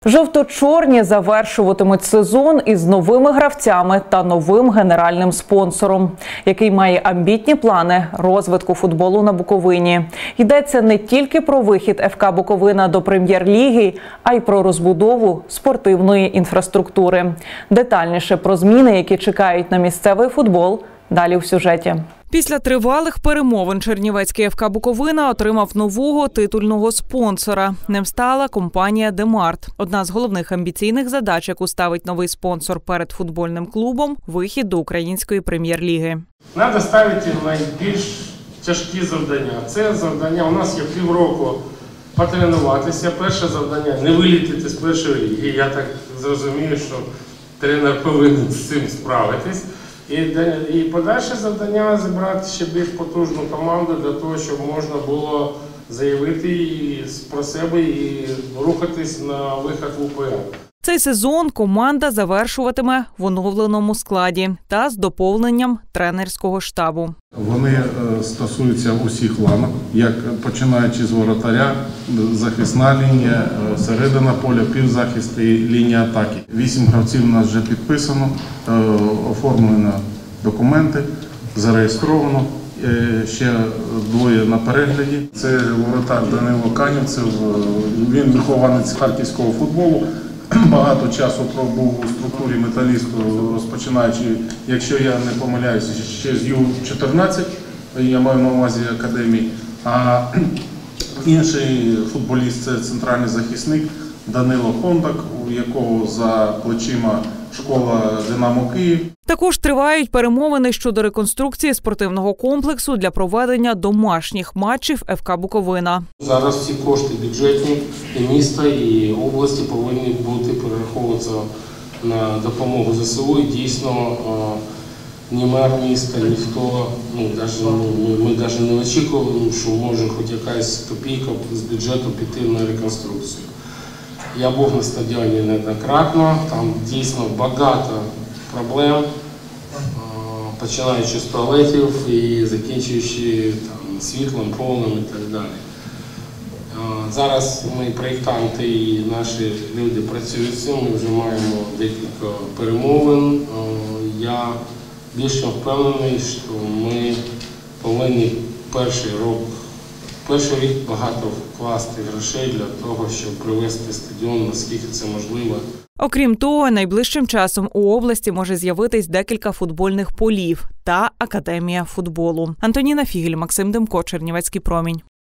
Жовто-чорні завершуватимуть сезон із новими гравцями та новим генеральним спонсором, який має амбітні плани розвитку футболу на Буковині. Йдеться не тільки про вихід ФК Буковина до прем'єр-ліги, а й про розбудову спортивної інфраструктури. Детальніше про зміни, які чекають на місцевий футбол, далі в сюжеті. Після тривалих перемовин Чернівецький ФК Буковина отримав нового титульного спонсора. Ним стала компанія «Демарт». Одна з головних амбіційних задач, яку ставить новий спонсор перед футбольним клубом – вихід до української прем'єр-ліги. Треба ставити найбільш тяжкі завдання. Це завдання, у нас є півроку потренуватися. Перше завдання – не вилітити з першої ліги. Я так зрозумію, що тренер повинен з цим справитись. І подальше завдання – зібрати ще більш потужну команду для того, щоб можна було заявити про себе і рухатись на вихід в УПЛ. Цей сезон команда завершуватиме в оновленому складі та з доповненням тренерського штабу. Вони стосуються усіх ланок, як починаючи з воротаря, захисна лінія, середина поля, півзахист і лінія атаки. 8 гравців у нас вже підписано, оформлено документи, зареєстровано, ще 2 на перегляді. Це воротар Данило Канівцев, він вихованець харківського футболу. Багато часу пробув у структурі «Металісту», розпочинаючи, якщо я не помиляюся, ще з Ю-14, я маю на увазі академії. А інший футболіст – це центральний захисник Данило Хондак, у якого за плечима школа «Динамо Київ». Також тривають перемовини щодо реконструкції спортивного комплексу для проведення домашніх матчів ФК Буковина. Зараз всі кошти бюджетні і міста, і області повинні бути перераховуватися на допомогу ЗСУ. І дійсно ні мер міста, ніхто, ми навіть не очікували, що може хоч якась копійка з бюджету піти на реконструкцію. Я був на стадіоні неоднократно, там дійсно багато проблем, починаючи з туалетів і закінчуючи світлом, полем і так далі. Зараз ми, проєктанти і наші люди працюють з цим, ми вже маємо декілька перемовин. Я більше впевнений, що ми повинні перший рік багато вкласти грошей для того, щоб привести стадіон, наскільки це можливо. Окрім того, найближчим часом у області може з'явитись декілька футбольних полів та академія футболу. Антоніна Фігель, Максим Демко, Чернівецький промінь.